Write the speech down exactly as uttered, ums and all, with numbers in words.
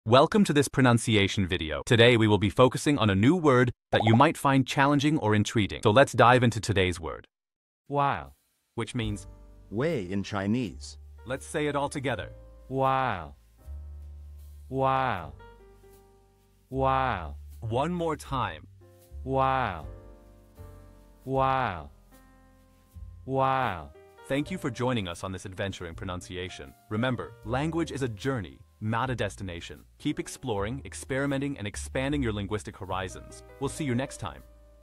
Welcome to this pronunciation video. Today we will be focusing on a new word that you might find challenging or intriguing. So let's dive into today's word. Weil. Which means, Way in Chinese. let's say it all together. Weil. Weil. Weil. One more time. Weil. Weil. Weil. Thank you for joining us on this adventure in pronunciation. Remember, language is a journey, not a destination. Keep exploring, experimenting, and expanding your linguistic horizons. We'll see you next time.